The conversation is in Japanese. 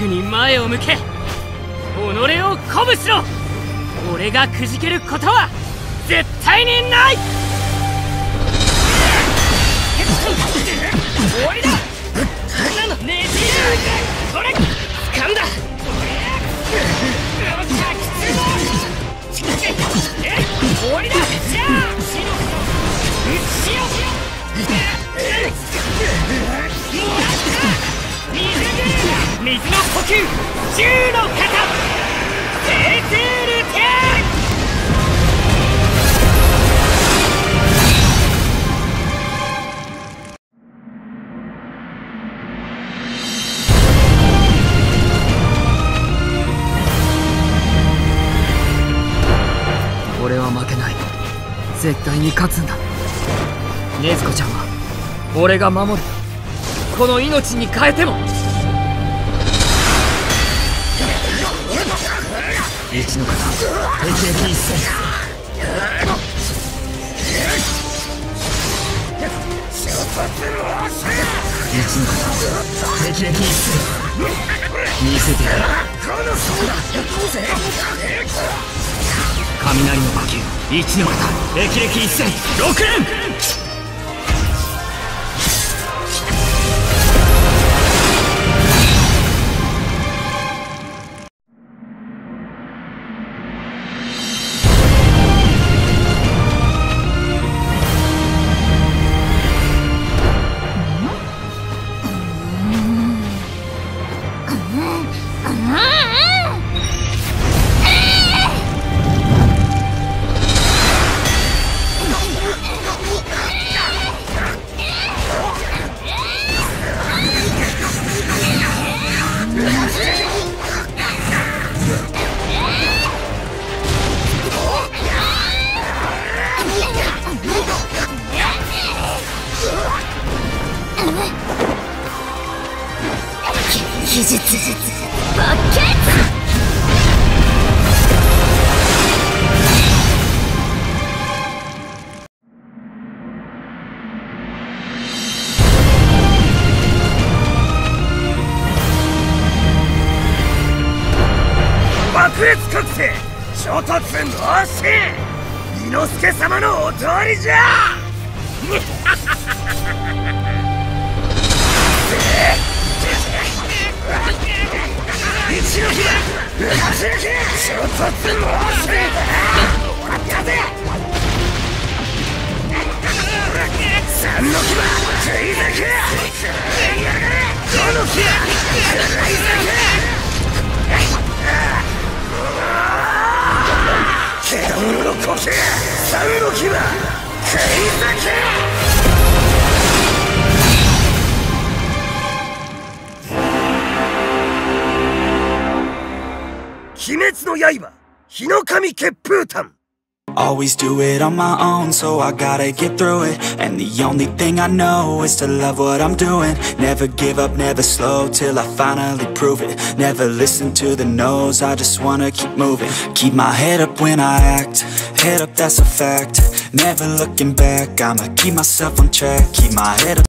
に前を向け、己を鼓舞しろ。俺がくじけることは絶対にない。終わりだ。ねじる。これ掴んだ。終わりだ。じゃあ水の呼吸、銃の型、セーテールテン。俺は負けない。絶対に勝つんだ。禰豆子ちゃんは俺が守る。この命に変えても。一の型、敵撃一戦。一の型、敵撃一戦。見せてやる。雷の呼吸、一の型、霹靂一戦。6連。技術バケツ。 爆裂覚醒衝突のし伊之助様のお通りじゃ。一の日だ。衝突のし終わったぜ。三の日は食い酒。五の日は食い酒。獣の呼吸、三の日は食い酒。鬼滅の刃、日の神血風炭。 Always do it on my own, so I gotta get through it. And the only thing I know is to love what I'm doing. Never give up, never slow, till I finally prove it. Never listen to the no's, I just wanna keep moving. Keep my head up when I act, head up, that's a fact. Never looking back, I'ma keep myself on track. Keep my head up.